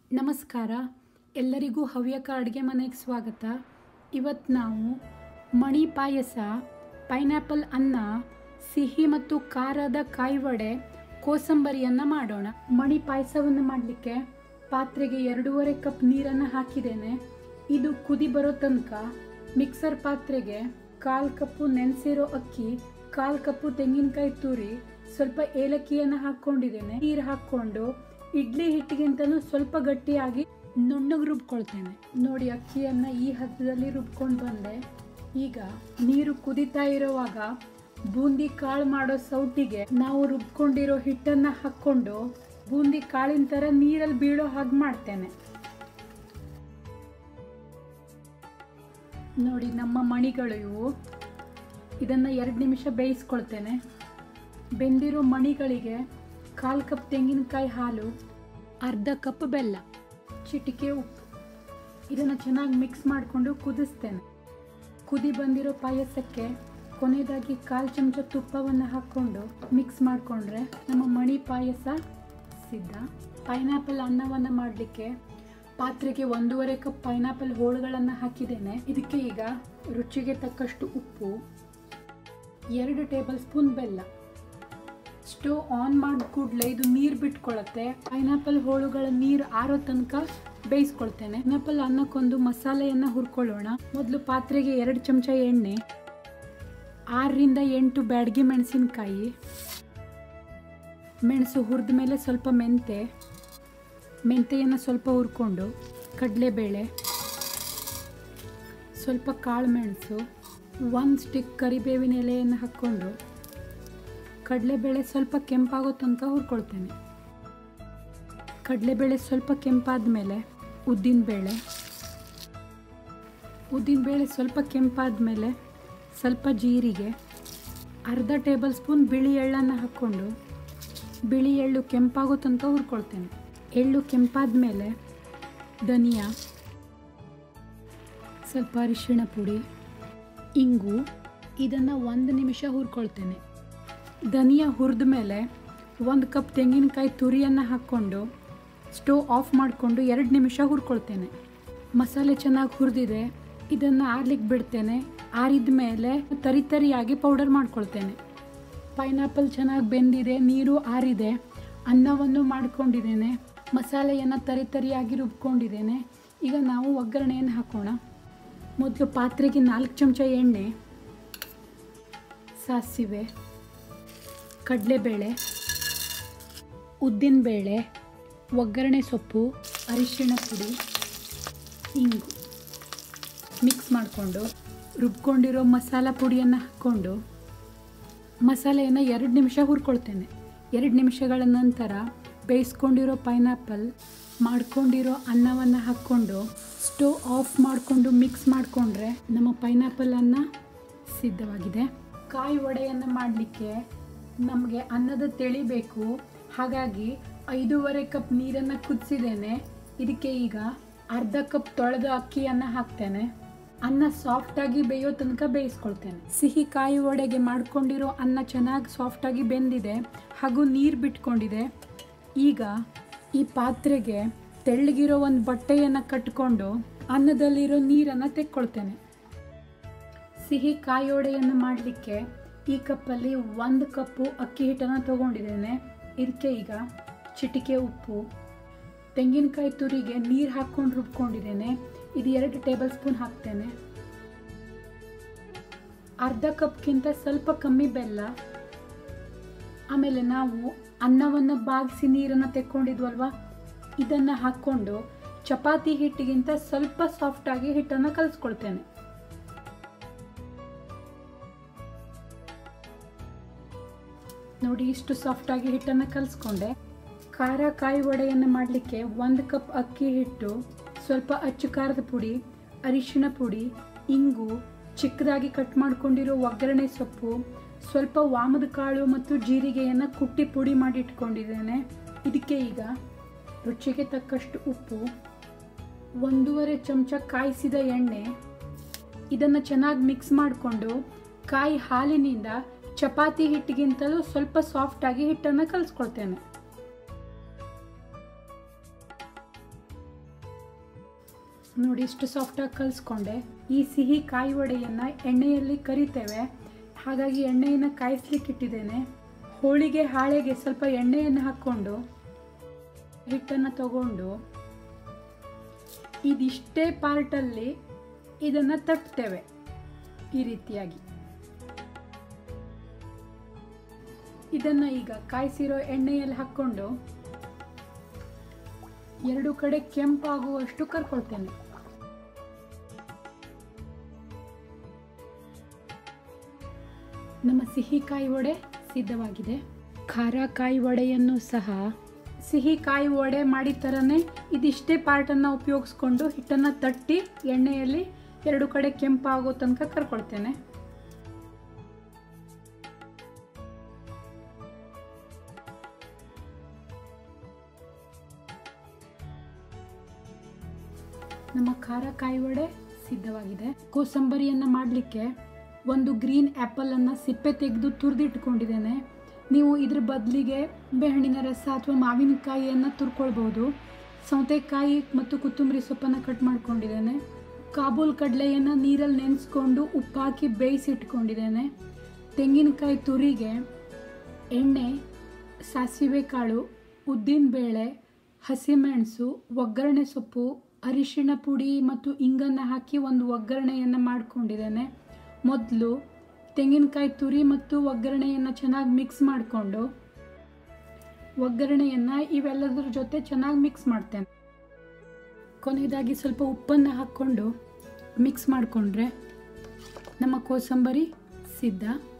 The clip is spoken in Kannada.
ನಮಸ್ಕಾರ, ಎಲ್ಲರಿಗೂ ಹವ್ಯಕ ಅಡುಗೆ ಮನೆಗೆ ಸ್ವಾಗತ. ಇವತ್ತು ನಾವು ಮಣಿ ಪಾಯಸ, ಪೈನಾಪಲ್ ಅನ್ನ, ಸಿಹಿ ಮತ್ತು ಖಾರದ ಕಾಯಿ ವಡೆ, ಕೋಸಂಬರಿಯನ್ನು ಮಾಡೋಣ. ಮಣಿ ಪಾಯಸವನ್ನು ಮಾಡಲಿಕ್ಕೆ ಪಾತ್ರೆಗೆ 2.5 ಕಪ್ ನೀರನ್ನು ಹಾಕಿದ್ದೇನೆ. ಇದು ಕುದಿ ಬರೋ ತನಕ ಮಿಕ್ಸರ್ ಪಾತ್ರೆಗೆ 1/4 ಕಪ್ಪು ನೆನೆಸಿರೋ ಅಕ್ಕಿ, 1/4 ಕಪ್ಪು ತೆಂಗಿನಕಾಯಿ ತುರಿ, ಸ್ವಲ್ಪ ಏಲಕ್ಕಿಯನ್ನು ಹಾಕ್ಕೊಂಡಿದ್ದೇನೆ. ನೀರು ಹಾಕ್ಕೊಂಡು ಇಡ್ಲಿ ಹಿಟ್ಟಿಗಿಂತಲೂ ಸ್ವಲ್ಪ ಗಟ್ಟಿಯಾಗಿ ನುಣ್ಣಗೆ ರುಬ್ಕೊಳ್ತೇನೆ. ನೋಡಿ, ಅಕ್ಕಿಯನ್ನು ಈ ಹದದಲ್ಲಿ ರುಬ್ಕೊಂಡು ಬಂದೆ. ಈಗ ನೀರು ಕುದಿತಾ ಇರುವಾಗ ಬೂಂದಿ ಕಾಳು ಮಾಡೋ ಸೌಟಿಗೆ ನಾವು ರುಬ್ಕೊಂಡಿರೋ ಹಿಟ್ಟನ್ನು ಹಾಕ್ಕೊಂಡು ಬೂಂದಿ ಕಾಳಿನ ಥರ ನೀರಲ್ಲಿ ಬೀಳೋ ಹಾಗೆ ಮಾಡ್ತೇನೆ. ನೋಡಿ, ನಮ್ಮ ಮಣಿಗಳು ಇವು. ಇದನ್ನು 2 ನಿಮಿಷ ಬೇಯಿಸ್ಕೊಳ್ತೇನೆ. ಬೆಂದಿರೋ ಮಣಿಗಳಿಗೆ 1/4 ಕಪ್ ತೆಂಗಿನಕಾಯಿ ಹಾಲು, 1/2 ಕಪ್ ಬೆಲ್ಲ, ಚಿಟಿಕೆ ಉಪ್ಪು, ಇದನ್ನು ಚೆನ್ನಾಗಿ ಮಿಕ್ಸ್ ಮಾಡಿಕೊಂಡು ಕುದಿಸ್ತೇನೆ. ಕುದಿ ಬಂದಿರೋ ಪಾಯಸಕ್ಕೆ ಕೊನೆಯದಾಗಿ 1/4 ಚಮಚ ತುಪ್ಪವನ್ನು ಹಾಕ್ಕೊಂಡು ಮಿಕ್ಸ್ ಮಾಡಿಕೊಂಡ್ರೆ ನಮ್ಮ ಮಣಿ ಪಾಯಸ ಸಿದ್ಧ. ಪೈನಾಪಲ್ ಅನ್ನವನ್ನು ಮಾಡಲಿಕ್ಕೆ ಪಾತ್ರೆಗೆ 1.5 ಕಪ್ ಪೈನಾಪಲ್ ಹೋಳುಗಳನ್ನು ಹಾಕಿದ್ದೇನೆ. ಇದಕ್ಕೆ ಈಗ ರುಚಿಗೆ ತಕ್ಕಷ್ಟು ಉಪ್ಪು, 2 ಟೇಬಲ್ ಸ್ಪೂನ್ ಬೆಲ್ಲ. ಸ್ಟವ್ ಆನ್ ಮಾಡಿದ ಕೂಡಲೇ ಇದು ನೀರು ಬಿಟ್ಕೊಳ್ಳುತ್ತೆ. ಪೈನಾಪಲ್ ಹೋಳುಗಳ ನೀರು ಆರೋ ತನಕ ಬೇಯಿಸ್ಕೊಳ್ತೇನೆ. ಪೈನಾಪಲ್ ಅನ್ನಕ್ಕೊಂದು ಮಸಾಲೆಯನ್ನು ಹುರ್ಕೊಳ್ಳೋಣ. ಮೊದಲು ಪಾತ್ರೆಗೆ 2 ಚಮಚ ಎಣ್ಣೆ, 6ರಿಂದ 8 ಬ್ಯಾಡಗಿ ಮೆಣಸಿನಕಾಯಿ, ಮೆಣಸು ಹುರಿದ ಮೇಲೆ ಸ್ವಲ್ಪ ಮೆಂತೆಯನ್ನು ಸ್ವಲ್ಪ ಹುರ್ಕೊಂಡು, ಕಡಲೆಬೇಳೆ, ಸ್ವಲ್ಪ ಕಾಳು ಮೆಣಸು, 1 ಸ್ಟಿಕ್ ಕರಿಬೇವಿನ ಎಲೆಯನ್ನು ಹಾಕ್ಕೊಂಡು ಕಡಲೆಬೇಳೆ ಸ್ವಲ್ಪ ಕೆಂಪಾಗೋ ತನಕ ಹುರ್ಕೊಳ್ತೇನೆ. ಕಡಲೆಬೇಳೆ ಸ್ವಲ್ಪ ಕೆಂಪಾದ ಮೇಲೆ ಉದ್ದಿನಬೇಳೆ ಸ್ವಲ್ಪ ಕೆಂಪಾದ ಮೇಲೆ ಸ್ವಲ್ಪ ಜೀರಿಗೆ, 1/2 ಟೇಬಲ್ ಸ್ಪೂನ್ ಬಿಳಿ ಎಳ್ಳನ್ನು ಹಾಕ್ಕೊಂಡು ಬಿಳಿ ಎಳ್ಳು ಕೆಂಪಾಗೋ ತನಕ ಹುರ್ಕೊಳ್ತೇನೆ. ಎಳ್ಳು ಕೆಂಪಾದ ಮೇಲೆ ಧನಿಯಾ, ಸ್ವಲ್ಪ ಅರಿಶಿಣ ಪುಡಿ, ಇಂಗು, ಇದನ್ನು 1 ನಿಮಿಷ ಹುರ್ಕೊಳ್ತೇನೆ. ಧನಿಯಾ ಹುರಿದ ಮೇಲೆ 1 ಕಪ್ ತೆಂಗಿನಕಾಯಿ ತುರಿಯನ್ನು ಹಾಕ್ಕೊಂಡು ಸ್ಟವ್ ಆಫ್ ಮಾಡಿಕೊಂಡು 2 ನಿಮಿಷ ಹುರ್ಕೊಳ್ತೇನೆ. ಮಸಾಲೆ ಚೆನ್ನಾಗಿ ಹುರಿದಿದೆ. ಇದನ್ನು ಆರ್ಲಿಕ್ಕೆ ಬಿಡ್ತೇನೆ. ಆರಿದ ಮೇಲೆ ತರಿಯಾಗಿ ಪೌಡರ್ ಮಾಡ್ಕೊಳ್ತೇನೆ. ಪೈನಾಪಲ್ ಚೆನ್ನಾಗಿ ಬೆಂದಿದೆ, ನೀರು ಆರಿದೆ. ಅನ್ನವನ್ನು ಮಾಡ್ಕೊಂಡಿದ್ದೇನೆ. ಮಸಾಲೆಯನ್ನು ತರಿಯಾಗಿ ರುಬ್ಕೊಂಡಿದ್ದೇನೆ. ಈಗ ನಾವು ಒಗ್ಗರಣೆಯನ್ನು ಹಾಕೋಣ. ಮೊದಲು ಪಾತ್ರೆಗೆ 4 ಚಮಚ ಎಣ್ಣೆ, ಸಾಸಿವೆ, ಕಡಲೆಬೇಳೆ, ಉದ್ದಿನಬೇಳೆ, ಒಗ್ಗರಣೆ ಸೊಪ್ಪು, ಅರಿಶಿಣ ಪುಡಿ, ಇಂಗು ಮಿಕ್ಸ್ ಮಾಡಿಕೊಂಡು ರುಬ್ಕೊಂಡಿರೋ ಮಸಾಲ ಪುಡಿಯನ್ನು ಹಾಕ್ಕೊಂಡು ಮಸಾಲೆಯನ್ನು 2 ನಿಮಿಷ ಹುರ್ಕೊಳ್ತೇನೆ. 2 ನಿಮಿಷಗಳ ನಂತರ ಬೇಯಿಸ್ಕೊಂಡಿರೋ ಪೈನಾಪಲ್, ಮಾಡ್ಕೊಂಡಿರೋ ಅನ್ನವನ್ನು ಹಾಕ್ಕೊಂಡು ಸ್ಟವ್ ಆಫ್ ಮಾಡಿಕೊಂಡು ಮಿಕ್ಸ್ ಮಾಡಿಕೊಂಡ್ರೆ ನಮ್ಮ ಪೈನಾಪಲ್ ಅನ್ನ ಸಿದ್ಧವಾಗಿದೆ. ಕಾಯಿ ವಡೆಯನ್ನು ಮಾಡಲಿಕ್ಕೆ ನಮಗೆ ಅನ್ನದ ತೆಳಿ ಬೇಕು. ಹಾಗಾಗಿ 5.5 ಕಪ್ ನೀರನ್ನು ಕುದಿಸಿದ್ದೇನೆ. ಇದಕ್ಕೆ ಈಗ 1/2 ಕಪ್ ತೊಳೆದ ಅಕ್ಕಿಯನ್ನು ಹಾಕ್ತೇನೆ. ಅನ್ನ ಸಾಫ್ಟಾಗಿ ಬೇಯೋ ತನಕ ಬೇಯಿಸ್ಕೊಳ್ತೇನೆ. ಸಿಹಿ ಕಾಯಿ ವಡೆಗೆ ಮಾಡ್ಕೊಂಡಿರೋ ಅನ್ನ ಚೆನ್ನಾಗಿ ಸಾಫ್ಟಾಗಿ ಬೆಂದಿದೆ ಹಾಗೂ ನೀರು ಬಿಟ್ಕೊಂಡಿದೆ. ಈಗ ಈ ಪಾತ್ರೆಗೆ ತೆಳ್ಳಗಿರೋ ಒಂದು ಬಟ್ಟೆಯನ್ನು ಕಟ್ಕೊಂಡು ಅನ್ನದಲ್ಲಿರೋ ನೀರನ್ನು ತೆಕ್ಕೊಳ್ತೇನೆ. ಸಿಹಿ ಕಾಯಿ ವಡೆಯನ್ನು ಮಾಡಲಿಕ್ಕೆ ಈ ಕಪ್ಪಲ್ಲಿ 1 ಕಪ್ಪು ಅಕ್ಕಿ ಹಿಟ್ಟನ್ನು ತೊಗೊಂಡಿದ್ದೇನೆ. ಇದಕ್ಕೆ ಈಗ ಚಿಟಿಕೆ ಉಪ್ಪು, ತೆಂಗಿನಕಾಯಿ ತುರಿಗೆ ನೀರು ಹಾಕ್ಕೊಂಡು ರುಬ್ಕೊಂಡಿದ್ದೇನೆ. ಇದು 2 ಟೇಬಲ್ ಸ್ಪೂನ್ ಹಾಕ್ತೇನೆ. 1/2 ಕಪ್ಗಿಂತ ಸ್ವಲ್ಪ ಕಮ್ಮಿ ಬೆಲ್ಲ. ಆಮೇಲೆ ನಾವು ಅನ್ನವನ್ನು ಬಾಗಿಸಿ ನೀರನ್ನು ತೆಕ್ಕೊಂಡಿದ್ವಲ್ವ, ಇದನ್ನು ಹಾಕ್ಕೊಂಡು ಚಪಾತಿ ಹಿಟ್ಟಿಗಿಂತ ಸ್ವಲ್ಪ ಸಾಫ್ಟಾಗಿ ಹಿಟ್ಟನ್ನು ಕಲಿಸ್ಕೊಳ್ತೇನೆ. ನೋಡಿ, ಇಷ್ಟು ಸಾಫ್ಟಾಗಿ ಹಿಟ್ಟನ್ನು ಕಲಿಸ್ಕೊಂಡೆ. ಖಾರ ಕಾಯಿ ವಡೆಯನ್ನು ಮಾಡಲಿಕ್ಕೆ 1 ಕಪ್ ಅಕ್ಕಿ ಹಿಟ್ಟು, ಸ್ವಲ್ಪ ಅಚ್ಚು ಖಾರದ ಪುಡಿ, ಅರಿಶಿಣ ಪುಡಿ, ಇಂಗು, ಚಿಕ್ಕದಾಗಿ ಕಟ್ ಮಾಡ್ಕೊಂಡಿರೋ ಒಗ್ಗರಣೆ ಸೊಪ್ಪು, ಸ್ವಲ್ಪ ವಾಮದ ಕಾಳು ಮತ್ತು ಜೀರಿಗೆಯನ್ನು ಕುಟ್ಟಿ ಪುಡಿ ಮಾಡಿ ಇಟ್ಕೊಂಡಿದ್ದೇನೆ. ಇದಕ್ಕೆ ಈಗ ರುಚಿಗೆ ತಕ್ಕಷ್ಟು ಉಪ್ಪು, 1.5 ಚಮಚ ಕಾಯಿಸಿದ ಎಣ್ಣೆ, ಇದನ್ನು ಚೆನ್ನಾಗಿ ಮಿಕ್ಸ್ ಮಾಡಿಕೊಂಡು ಕಾಯಿ ಹಾಲಿನಿಂದ ಚಪಾತಿ ಹಿಟ್ಟಿಗಿಂತಲೂ ಸ್ವಲ್ಪ ಸಾಫ್ಟಾಗಿ ಹಿಟ್ಟನ್ನು ಕಲಿಸ್ಕೊಳ್ತೇನೆ. ನೋಡಿ ಇಷ್ಟು ಸಾಫ್ಟಾಗಿ ಕಲಿಸ್ಕೊಂಡೆ. ಈ ಸಿಹಿ ಕಾಯಿ ವಡೆಯನ್ನು ಎಣ್ಣೆಯಲ್ಲಿ ಕರಿತೇವೆ, ಹಾಗಾಗಿ ಎಣ್ಣೆಯನ್ನು ಕಾಯಿಸ್ಲಿಕ್ಕೆ ಇಟ್ಟಿದ್ದೇನೆ. ಹೋಳಿಗೆ ಹಾಳೆಗೆ ಸ್ವಲ್ಪ ಎಣ್ಣೆಯನ್ನು ಹಾಕ್ಕೊಂಡು ಹಿಟ್ಟನ್ನು ತಗೊಂಡು ಇದಿಷ್ಟೇ ಪಾರ್ಟಲ್ಲಿ ಇದನ್ನು ತಟ್ತೇವೆ ಈ ರೀತಿಯಾಗಿ. ಇದನ್ನು ಈಗ ಕಾಯಿಸಿರೋ ಎಣ್ಣೆಯಲ್ಲಿ ಹಾಕ್ಕೊಂಡು ಎರಡು ಕಡೆ ಕೆಂಪಾಗುವಷ್ಟು ಕರ್ಕೊಳ್ತೇನೆ. ನಮ್ಮ ಸಿಹಿ ಕಾಯಿ ವಡೆ ಸಿದ್ಧವಾಗಿದೆ. ಖಾರ ಕಾಯಿ ವಡೆಯನ್ನು ಸಹ ಸಿಹಿ ಕಾಯಿ ವಡೆ ಮಾಡಿದ ಥರನೇ ಇದಿಷ್ಟೇ ಪಾರ್ಟನ್ನು ಉಪಯೋಗಿಸ್ಕೊಂಡು ಹಿಟ್ಟನ್ನು ತಟ್ಟಿ ಎಣ್ಣೆಯಲ್ಲಿ ಎರಡು ಕಡೆ ಕೆಂಪಾಗೋ ತನಕ ಕರ್ಕೊಳ್ತೇನೆ. ನಮ್ಮ ಖಾರ ಕಾಯಿ ವಡೆ ಸಿದ್ಧವಾಗಿದೆ. ಕೋಸಂಬರಿಯನ್ನು ಮಾಡಲಿಕ್ಕೆ ಒಂದು ಗ್ರೀನ್ ಆ್ಯಪಲನ್ನು ಸಿಪ್ಪೆ ತೆಗೆದು ತುರಿದಿಟ್ಕೊಂಡಿದ್ದೇನೆ. ನೀವು ಇದ್ರ ಬದಲಿಗೆ ನಿಂಬೆಹಣ್ಣಿನ ರಸ ಅಥವಾ ಮಾವಿನಕಾಯಿಯನ್ನು ತುರ್ಕೊಳ್ಬೋದು. ಸೌತೆಕಾಯಿ ಮತ್ತು ಕೊತ್ತಂಬರಿ ಸೊಪ್ಪನ್ನು ಕಟ್ ಮಾಡ್ಕೊಂಡಿದ್ದೇನೆ. ಕಾಬೂಲ್ ಕಡಲೆಯನ್ನು ನೀರಲ್ಲಿ ನೆನೆಸ್ಕೊಂಡು ಉಪ್ಪಾಕಿ ಬೇಯಿಸಿಟ್ಕೊಂಡಿದ್ದೇನೆ. ತೆಂಗಿನಕಾಯಿ ತುರಿಗೆ ಎಣ್ಣೆ, ಸಾಸಿವೆ ಕಾಳು, ಉದ್ದಿನಬೇಳೆ, ಹಸಿಮೆಣಸು, ಒಗ್ಗರಣೆ ಸೊಪ್ಪು, ಅರಿಶಿಣ ಪುಡಿ ಮತ್ತು ಇಂಗನ್ನು ಹಾಕಿ ಒಂದು ಒಗ್ಗರಣೆಯನ್ನು ಮಾಡಿಕೊಂಡಿದ್ದೇನೆ. ಮೊದಲು ತೆಂಗಿನಕಾಯಿ ತುರಿ ಮತ್ತು ಒಗ್ಗರಣೆಯನ್ನು ಚೆನ್ನಾಗಿ ಮಿಕ್ಸ್ ಮಾಡಿಕೊಂಡು ಒಗ್ಗರಣೆಯನ್ನು ಇವೆಲ್ಲದರ ಜೊತೆ ಚೆನ್ನಾಗಿ ಮಿಕ್ಸ್ ಮಾಡ್ತೇನೆ. ಕೊನೆಯದಾಗಿ ಸ್ವಲ್ಪ ಉಪ್ಪನ್ನು ಹಾಕ್ಕೊಂಡು ಮಿಕ್ಸ್ ಮಾಡಿಕೊಂಡ್ರೆ ನಮ್ಮ ಕೋಸಂಬರಿ ಸಿದ್ಧ.